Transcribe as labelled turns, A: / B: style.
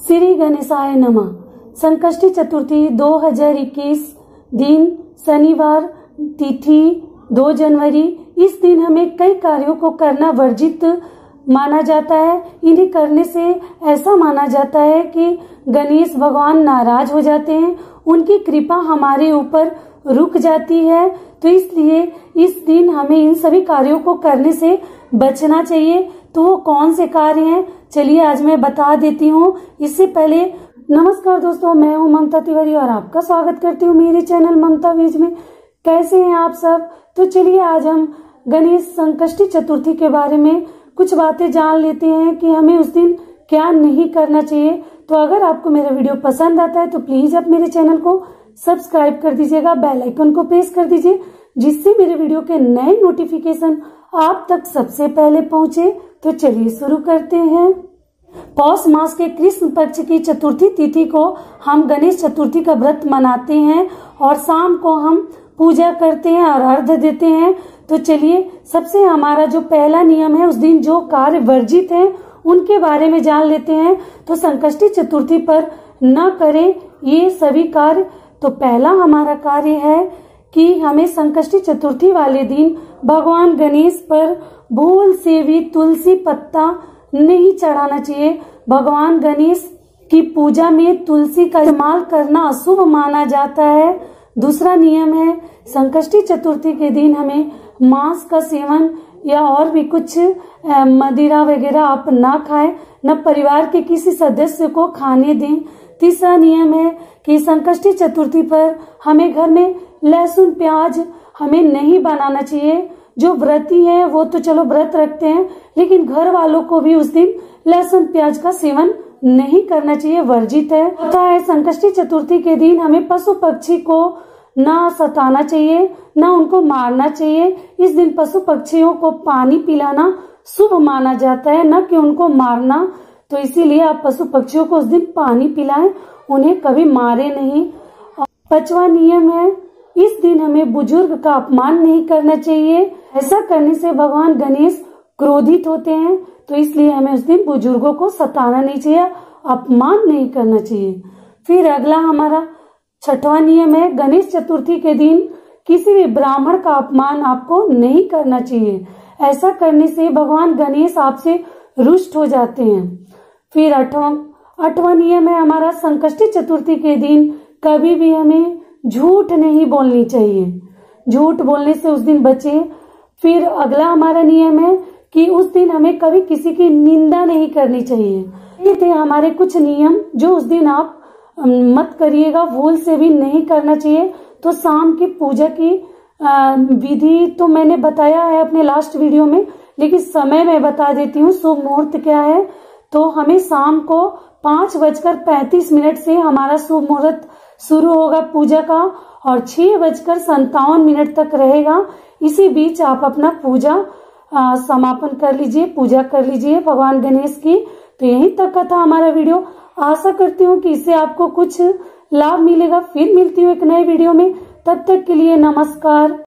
A: श्री गणेशाय नमः। संकष्टी चतुर्थी 2021 दिन शनिवार, तिथि 2 जनवरी। इस दिन हमें कई कार्यों को करना वर्जित माना जाता है। इन्हें करने से ऐसा माना जाता है कि गणेश भगवान नाराज हो जाते हैं, उनकी कृपा हमारे ऊपर रुक जाती है। तो इसलिए इस दिन हमें इन सभी कार्यों को करने से बचना चाहिए। तो वो कौन से कार्य हैं, चलिए आज मैं बता देती हूँ। इससे पहले नमस्कार दोस्तों, मैं हूँ ममता तिवारी और आपका स्वागत करती हूँ मेरे चैनल ममता वेज में। कैसे हैं आप सब? तो चलिए आज हम गणेश संकष्टी चतुर्थी के बारे में कुछ बातें जान लेते हैं कि हमें उस दिन क्या नहीं करना चाहिए। तो अगर आपको मेरा वीडियो पसंद आता है तो प्लीज आप मेरे चैनल को सब्सक्राइब कर दीजिएगा, बेल आइकन को प्रेस कर दीजिए, जिससे मेरे वीडियो के नए नोटिफिकेशन आप तक सबसे पहले पहुंचे। तो चलिए शुरू करते हैं। पौष मास के कृष्ण पक्ष की चतुर्थी तिथि को हम गणेश चतुर्थी का व्रत मनाते हैं और शाम को हम पूजा करते हैं और अर्घ्य देते हैं। तो चलिए सबसे हमारा जो पहला नियम है, उस दिन जो कार्य वर्जित है उनके बारे में जान लेते हैं। तो संकष्टी चतुर्थी पर न करें ये सभी कार्य। तो पहला हमारा कार्य है कि हमें संकष्टी चतुर्थी वाले दिन भगवान गणेश पर भूल से भी तुलसी पत्ता नहीं चढ़ाना चाहिए। भगवान गणेश की पूजा में तुलसी का इस्तेमाल करना अशुभ माना जाता है। दूसरा नियम है, संकष्टी चतुर्थी के दिन हमें मांस का सेवन या और भी कुछ मदिरा वगैरह आप ना खाएं, न परिवार के किसी सदस्य को खाने दें। तीसरा नियम है कि संकष्टी चतुर्थी पर हमें घर में लहसुन प्याज हमें नहीं बनाना चाहिए। जो व्रती है वो तो चलो व्रत रखते हैं, लेकिन घर वालों को भी उस दिन लहसुन प्याज का सेवन नहीं करना चाहिए, वर्जित है। होता है संकष्टी चतुर्थी के दिन हमें पशु पक्षी को ना सताना चाहिए, ना उनको मारना चाहिए। इस दिन पशु पक्षियों को पानी पिलाना शुभ माना जाता है, न कि उनको मारना। तो इसीलिए आप पशु पक्षियों को उस दिन पानी पिलाएं, उन्हें कभी मारे नहीं। और 5वां नियम है, इस दिन हमें बुजुर्ग का अपमान नहीं करना चाहिए। ऐसा करने से भगवान गणेश क्रोधित होते हैं। तो इसलिए हमें उस दिन बुजुर्गों को सताना नहीं चाहिए, अपमान नहीं करना चाहिए। फिर अगला हमारा 6वां नियम है, गणेश चतुर्थी के दिन किसी भी ब्राह्मण का अपमान आपको नहीं करना चाहिए। ऐसा करने से भगवान गणेश आपसे रुष्ट हो जाते हैं। फिर 8वां नियम है हमारा, संकष्टी चतुर्थी के दिन कभी भी हमें झूठ नहीं बोलनी चाहिए। झूठ बोलने से उस दिन बचे। फिर अगला हमारा नियम है कि उस दिन हमें कभी किसी की निंदा नहीं करनी चाहिए। ये थे हमारे कुछ नियम जो उस दिन आप मत करिएगा, भूल से भी नहीं करना चाहिए। तो शाम की पूजा की विधि तो मैंने बताया है अपने लास्ट वीडियो में, लेकिन समय मैं बता देती हूँ। शुभ मुहूर्त क्या है, तो हमें शाम को 5:35 से हमारा शुभ मुहूर्त शुरू होगा पूजा का और 6:57 तक रहेगा। इसी बीच आप अपना पूजा समापन कर लीजिए, पूजा कर लीजिए भगवान गणेश की। तो यहीं तक का था हमारा वीडियो। आशा करती हूँ कि इससे आपको कुछ लाभ मिलेगा। फिर मिलती हूँ एक नए वीडियो में, तब तक के लिए नमस्कार।